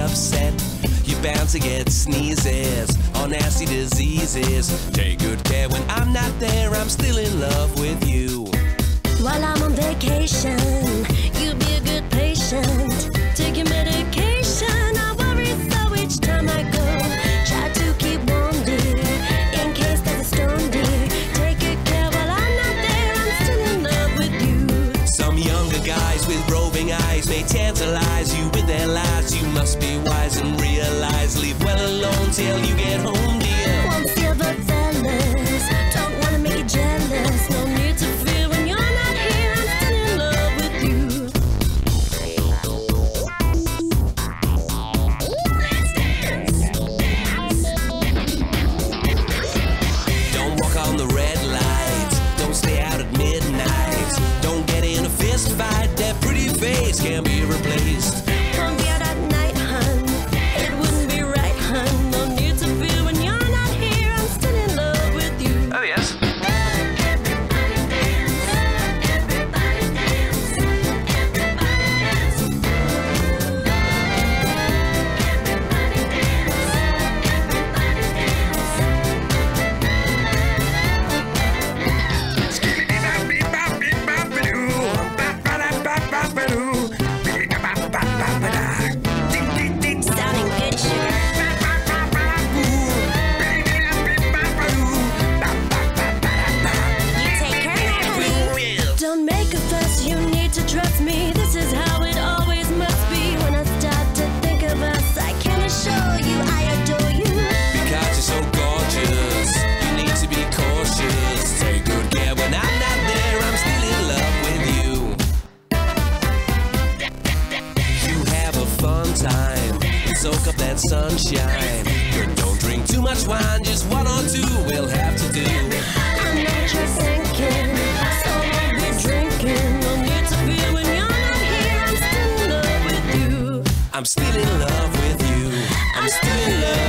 upset. You're bound to get sneezes or nasty diseases. Take good care when I'm not there, I'm still in love with you. While I'm on vacation, you be a good patient. Take your medication, I worry so each time I go. Try to keep warm, dear, in case there's a storm, dear. Take good care while I'm not there, I'm still in love with you. Some younger guys with roving eyes may tantalize you with their lies. You must be wise and realize, leave well alone till you get home, dear. Won't silver fellas, don't wanna make you jealous. No need to fear when you're not here, I'm still in love with you. Don't walk on the red light, don't stay out at midnight. Don't get in a fist fight, that pretty face can't be replaced. Won't be out at night, hun, it wouldn't be right, hun. No need to fear when you're not here, I'm still in love with you. Oh yes. Everybody dance, everybody dance, everybody dance. Everybody sounding good, sugar. You take care of that, honey. Don't make a fuss, you need to trust me. This is how it always must be. When I start to think of us, I can assure you I adore you. Because you're so gorgeous, you need to be cautious. Take good care when I'm not there, I'm still in love with you. You have a fun time and soak up that sunshine. But don't drink too much wine, just one or two we'll have to do. I know what you're thinking, so won't be drinking. No need to fear when you're not here, I'm still in love with you. I'm still in love with you. I'm still in love.